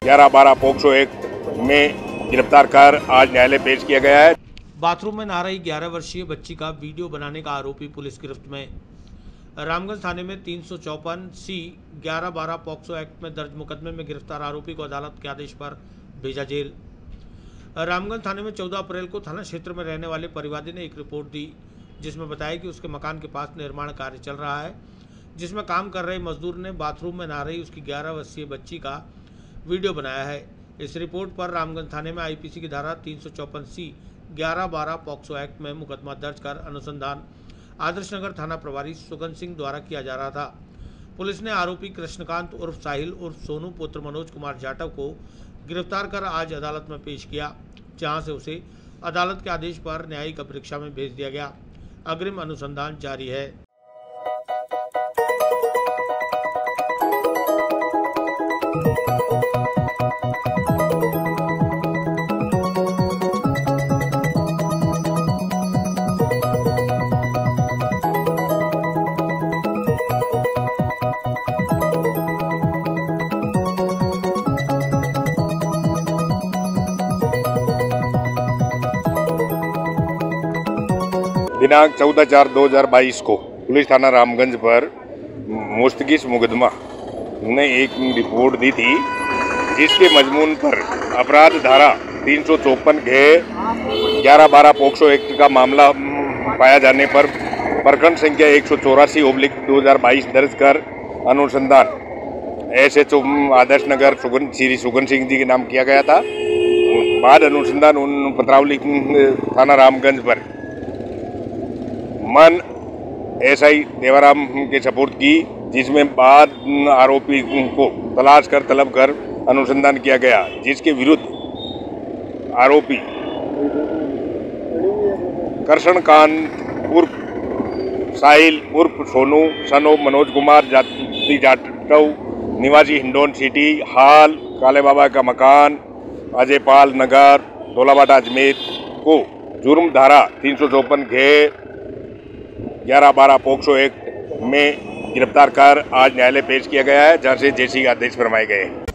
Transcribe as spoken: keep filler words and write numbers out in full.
ग्यारह बारह POCSO act में गिरफ्तार कर आज न्यायालय पेश किया गया है। बाथरूम में नहा रही ग्यारह वर्षीय बच्ची का वीडियो बनाने का आरोपी पुलिस गिरफ्त में। रामगंज थाने में तीन सौ चौपन सी ग्यारह बारह पॉक्सो एक्ट में दर्ज मुकदमे में गिरफ्तार आरोपी को अदालत के आदेश पर भेजा जेल। रामगंज थाने में चौदह अप्रैल को थाना क्षेत्र में रहने वाले परिवादी ने एक रिपोर्ट दी, जिसमें बताया कि उसके मकान के पास निर्माण कार्य चल रहा है, जिसमें काम कर रहे मजदूर ने बाथरूम में नहा रही उसकी ग्यारह वर्षीय बच्ची का वीडियो बनाया है। इस रिपोर्ट पर रामगंज थाने में आईपीसी की धारा तीन सौ चौपन सी ग्यारह बारह पॉक्सो एक्ट में मुकदमा दर्ज कर अनुसंधान आदर्श नगर थाना प्रभारी सुगन सिंह द्वारा किया जा रहा था। पुलिस ने आरोपी कृष्णकांत उर्फ साहिल उर्फ सोनू पुत्र मनोज कुमार जाटव को गिरफ्तार कर आज अदालत में पेश किया, जहां से उसे अदालत के आदेश पर न्यायिक परीक्षा में भेज दिया गया। अग्रिम अनुसंधान जारी है। दिनांक चौदह चार दो हजार बाईस को पुलिस थाना रामगंज पर मुस्तगिस मुकदमा ने एक रिपोर्ट दी थी, जिसके मजमून पर अपराध धारा तीन सौ चौपन घे ग्यारह बारह पोक्सो एक्ट का मामला पाया जाने पर प्रकरण संख्या एक सौ चौरासी ओब्लिक दो हजार बाईस दर्ज कर अनुसंधान S H O Adarsh Nagar Sugan Shri Sugan Singh ji के नाम किया गया था। बाद अनुसंधान उन पत्रावली थाना रामगंज पर मन एसआई देवाराम के सपोर्ट की, जिसमें बाद आरोपी को तलाश कर तलब कर अनुसंधान किया गया, जिसके विरुद्ध आरोपी कृष्णकांत उर्फ साहिल उर्फ सोनू सनो मनोज कुमार जाति जाटव निवासी हिंडोन सिटी हाल काले बाबा का मकान अजयपाल नगर धोलाबाटा अजमेर को जुर्म धारा तीन सौ चौपन घे ग्यारह बारह पोक्सो एक्ट में गिरफ्तार कर आज न्यायालय पेश किया गया है, जहां से जेसी के आदेश फरमाए गए।